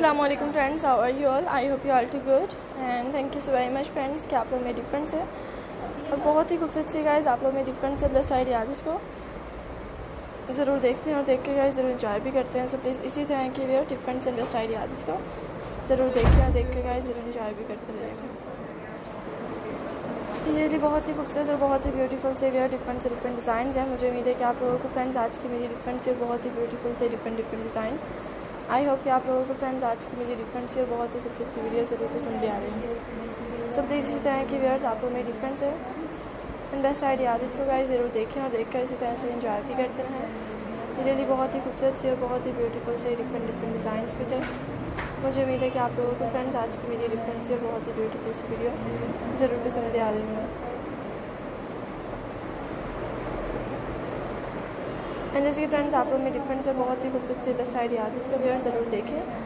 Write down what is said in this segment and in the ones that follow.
Assalamualaikum friends, how are you all? I hope you all too good and thank you so very much friends कि आप लोग में difference है और बहुत ही खूबसूरत सी गाइस आप लोग में डिफरेंस है। बेस्ट आइडिया इसको ज़रूर देखते हैं और देख कर गाइस ज़रूर इंजॉय भी करते हैं। सो प्लीज़ इसी तरह की video difference and best idea इसको ज़रूर देखें और देख कर गाइस ज़रूर इंजॉय भी करते रहेगा। ये बहुत ही खूबसूरत और बहुत ही ब्यूटीफुल से वीडियो डिफरेंट डिज़ाइन हैं। मुझे उम्मीद है कि आप लोगों को फ्रेंड्स आज की मेरी डिफरेंट से बहुत ही ब्यूटीफुल से डिफरेंट डिज़ाइन आई होप कि आप लोगों को फ्रेंड्स आज की मेरी डिफरेंट सी और बहुत ही खूबसूरत सी वीडियो ज़रूर पसंद भी आ रही है। सो प्लीज़ इसी तरह की व्यूअर्स आप लोग में डिफरेंस है एंड बेस्ट आइडिया इसको गाइस ज़रूर देखें और देखकर इसी तरह से इंजॉय भी करते रहें। ये रियली बहुत ही खूबसूरत सी और बहुत ही ब्यूटीफुल से डिफरेंट डिज़ाइंस भी थे। मुझे उम्मीद है कि आप लोगों को फ्रेंड्स आज की मेरी डिफरेंट सी और बहुत ही ब्यूटीफुल सी वीडियो ज़रूर पसंद भी आ रही है। एंड जैसे कि फ्रेंड्स आप लोग में डिफरेंस है बहुत ही खूबसूरत से बेस्ट आइडिया इसका वीडियो ज़रूर देखें।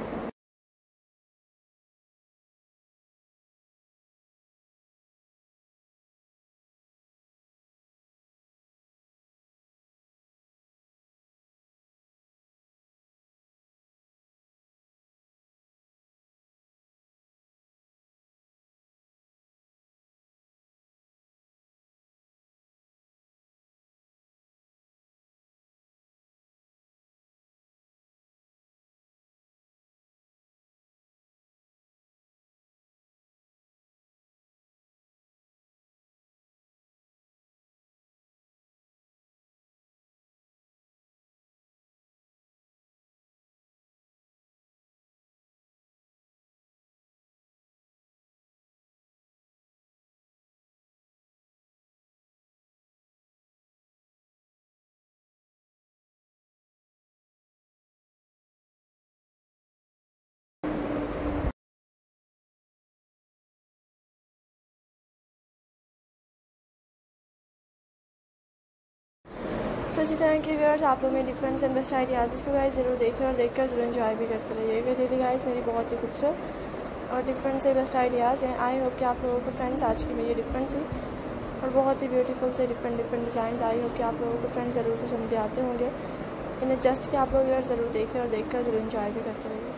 सो इसी तरह के व्यूअर्स आप लोग में डिफरेंस एंड बेस्ट आइडिया इसको गाइस ज़रूर देखें और देखकर ज़रूर इंजॉय भी करते रहिएगा। रियली गाइस मेरी बहुत ही खूबसूरत और डिफरेंट से बेस्ट आइडियाज़ हैं। आई होप कि आप लोगों को फ्रेंड्स आज की मेरी डिफरेंट सी और बहुत ही ब्यूटीफुल से डिफरेंट डिज़ाइन आई होप कि आप लोगों को फ्रेंड्स ज़रूर पसंद भी आते होंगे। इन्हें जस्ट कि आप लोग व्यूअर्स ज़रूर देखें और देखकर ज़रूर इंजॉय भी करते रहिए।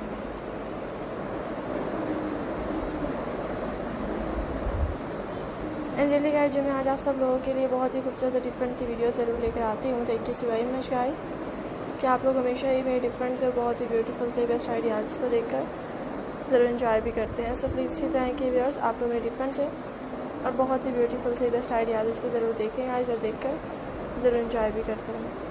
एंड रियली गाइस जो मैं आज आप सब लोगों के लिए बहुत ही खूबसूरत डिफरेंट सी वीडियो ज़रूर लेकर आती हूँ। Thank you so very much guys कि आप लोग हमेशा ही मेरे डिफरेंट से और बहुत ही ब्यूटीफुल से बेस्ट आइडियाज़ को देखकर ज़रूर इंजॉय भी करते हैं। सो प्लीज़ इसी तरह के व्यूअर्स आप लोग मेरे डिफरेंट से और बहुत ही ब्यूटीफुल से बेस्ट आइडियाज़ को ज़रूर देखें गाइस और देखकर ज़रूर इंजॉय भी करते रहें।